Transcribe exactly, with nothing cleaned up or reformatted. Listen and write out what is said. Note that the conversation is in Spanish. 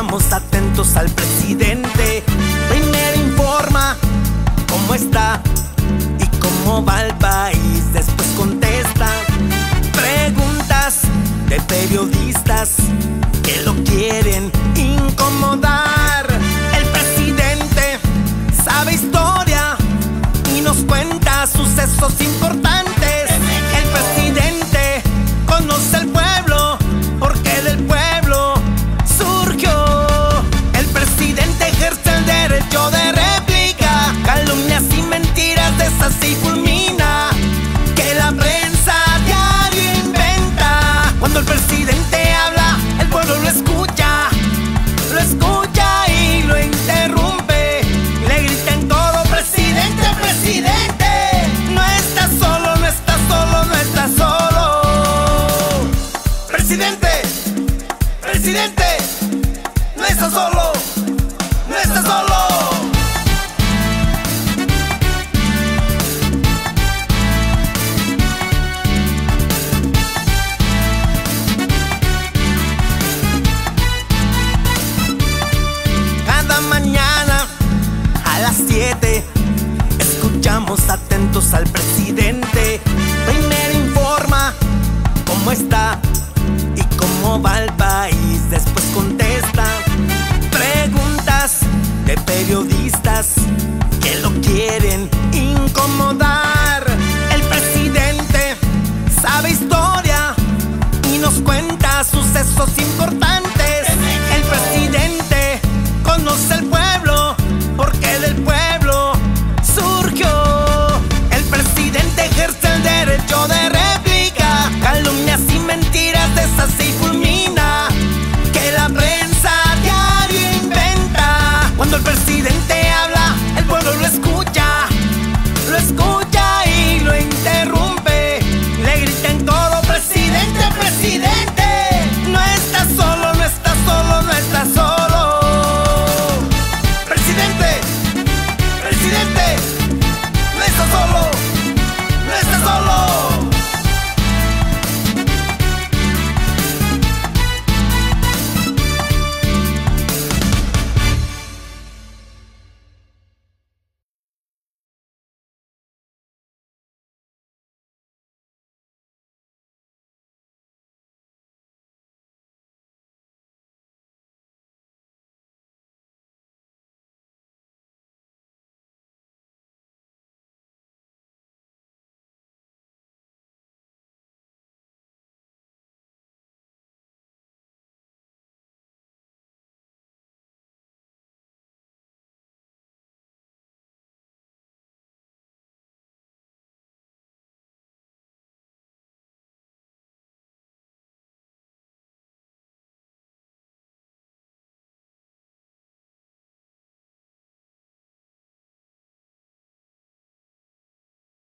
Escuchamos atentos al presidente. Primero informa cómo está y cómo va el país. Después contesta preguntas de periodistas que lo quieren incomodar. El presidente sabe historia y nos cuenta sucesos importantes. El presidente conoce al pueblo porque del pueblo surgió. El presidente ejerce el derecho de réplica, calumnias y mentiras de esas y fulmina, que la prensa diario inventa. Cuando el presidente habla, el pueblo lo escucha, lo escucha y lo interrumpe. Le gritan todo: presidente, presidente. No está solo, no está solo, no está solo. Presidente, presidente, no está solo, no está solo. Cada mañana a las siete escuchamos atentos al presidente. Primero informa cómo está y cómo va el país. Después contesta preguntas de periodistas